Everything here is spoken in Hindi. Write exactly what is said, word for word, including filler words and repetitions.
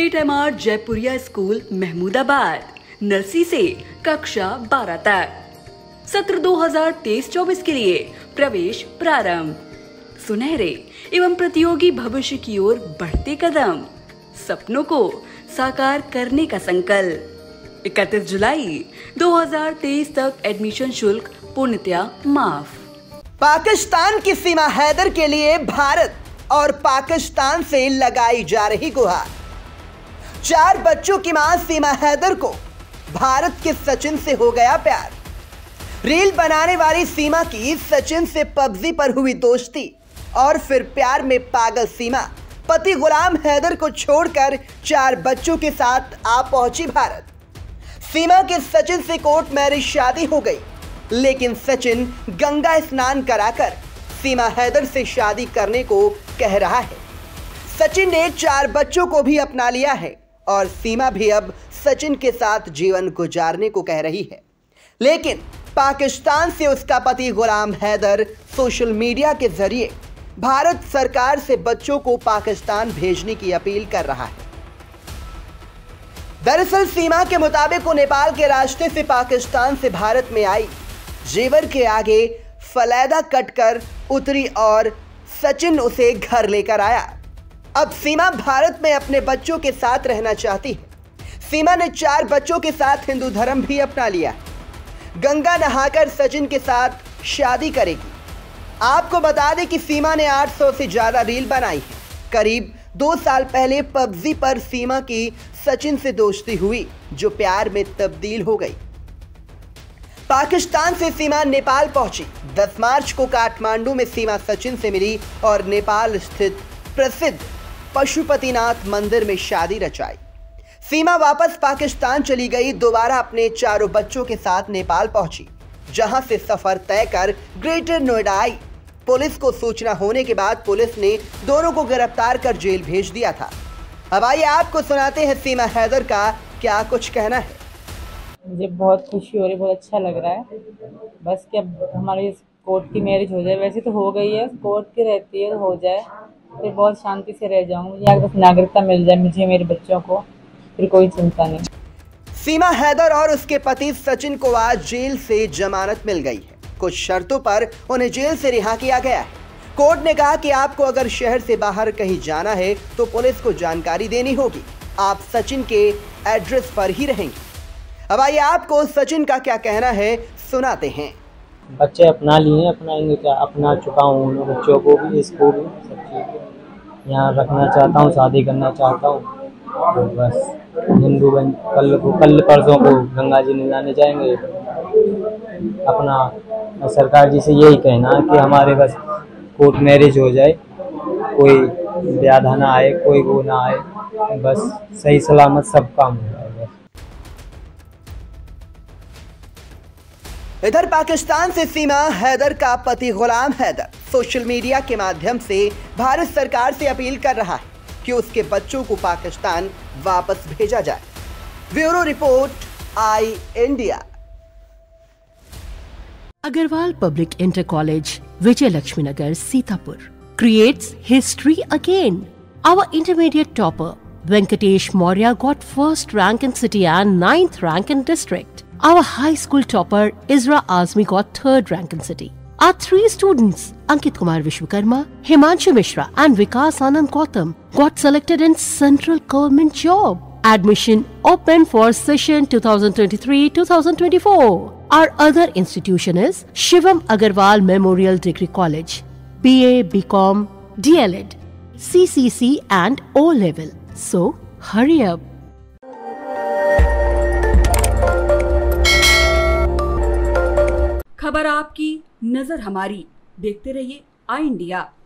State M R Jaipuria school Mahmudabad, nursery से कक्षा बारह तक। सत्र दो हज़ार तेईस चौबीस के लिए प्रवेश प्रारंभ। सुनहरे एवं प्रतियोगी भविष्य की ओर बढ़ते कदम, सपनों को साकार करने का संकल्प। इकतीस जुलाई दो हज़ार तेईस तक एडमिशन शुल्क पूर्णतया माफ। पाकिस्तान की सीमा हैदर के लिए भारत और पाकिस्तान से लगाई जा रही गुहार। चार बच्चों की मां सीमा हैदर को भारत के सचिन से हो गया प्यार। रील बनाने वाली सीमा की सचिन से पबजी पर हुई दोस्ती और फिर प्यार में पागल सीमा पति गुलाम हैदर को छोड़कर चार बच्चों के साथ आ पहुंची भारत। सीमा के सचिन से कोर्ट मैरिज शादी हो गई, लेकिन सचिन गंगा स्नान कराकर सीमा हैदर से शादी करने को कह रहा है। सचिन ने चार बच्चों को भी अपना लिया है और सीमा भी अब सचिन के साथ जीवन गुजारने को कह रही है। लेकिन पाकिस्तान से उसका पति गुलाम हैदर सोशल मीडिया के जरिए भारत सरकार से बच्चों को पाकिस्तान भेजने की अपील कर रहा है। दरअसल सीमा के मुताबिक वो नेपाल के रास्ते से पाकिस्तान से भारत में आई, जेवर के आगे फलैदा कटकर उतरी और सचिन उसे घर लेकर आया। अब सीमा भारत में अपने बच्चों के साथ रहना चाहती है। सीमा ने चार बच्चों के साथ हिंदू धर्म भी अपना लिया। गंगा नहाकर सचिन के साथ शादी करेगी। आपको बता दें कि सीमा ने आठ सौ से ज्यादा रील बनाई है। करीब दो साल पहले पबजी पर सीमा की सचिन से दोस्ती हुई, जो प्यार में तब्दील हो गई। पाकिस्तान से सीमा नेपाल पहुंची। दस मार्च को काठमांडू में सीमा सचिन से मिली और नेपाल स्थित प्रसिद्ध पशुपतिनाथ मंदिर में शादी रचाई। सीमा वापस पाकिस्तान चली गई। दोबारा अपने चारों बच्चों के साथ नेपाल पहुंची, जहां से सफर तय कर ग्रेटर नोएडा आई। पुलिस को सूचना होने के बाद पुलिस ने दोनों को गिरफ्तार कर जेल भेज दिया था। अब आइए आपको सुनाते हैं सीमा हैदर का क्या कुछ कहना है। मुझे बहुत खुशी हो रही, बहुत अच्छा लग रहा है। बस कि अब हमारी कोर्ट की मैरिज हो जाए, वैसे तो हो गई है, कोर्ट की रहती है, हो जाए फिर बहुत शांति से रह जाऊँ। मुझे बस नागरिकता मिल जाए, मुझे मेरे बच्चों को, फिर कोई चिंता नहीं। सीमा हैदर और उसके पति सचिन को आज जेल से जमानत मिल गई है। कुछ शर्तों पर उन्हें जेल से रिहा किया गया है। कोर्ट ने कहा कि आपको अगर शहर से बाहर कहीं जाना है तो पुलिस को जानकारी देनी होगी। आप सचिन के एड्रेस पर ही रहेंगे। अब आइए आपको सचिन का क्या कहना है सुनाते हैं। बच्चे अपना लिए, अपनाएंगे क्या, अपना चुका हूँ उन बच्चों को भी, इसको भी, सब चीज़ यहाँ रखना चाहता हूँ, शादी करना चाहता हूँ। तो बस हिंदू बन कल को कल परसों को गंगा जी में जाने जाएंगे। अपना सरकार जी से यही कहना है कि हमारे बस कोर्ट मैरिज हो जाए, कोई ब्याह ना आए, कोई वो ना आए, बस सही सलामत सब काम हो जाए। इधर पाकिस्तान से सीमा हैदर का पति गुलाम हैदर सोशल मीडिया के माध्यम से भारत सरकार से अपील कर रहा है कि उसके बच्चों को पाकिस्तान वापस भेजा जाए। Bureau report, I India. Agarwal Public Inter College, Vijay Lakshmi Nagar, Sitapur, creates history again. Our intermediate topper, Venkatesh Maurya, got first rank in city and ninth rank in district. Our high school topper, Isra Azmi, got third rank in city. Our three students, Ankit Kumar Vishwakarma, Himanshu Mishra and Vikas Anand Gautam, got selected in central government job. Admission open for session twenty twenty-three twenty twenty-four. Our other institution is Shivam Agarwal Memorial Degree College, B A, B Com, D L E D, C C C and O level. So hurry up. खबर आपकी, नजर हमारी। देखते रहिए आई इंडिया।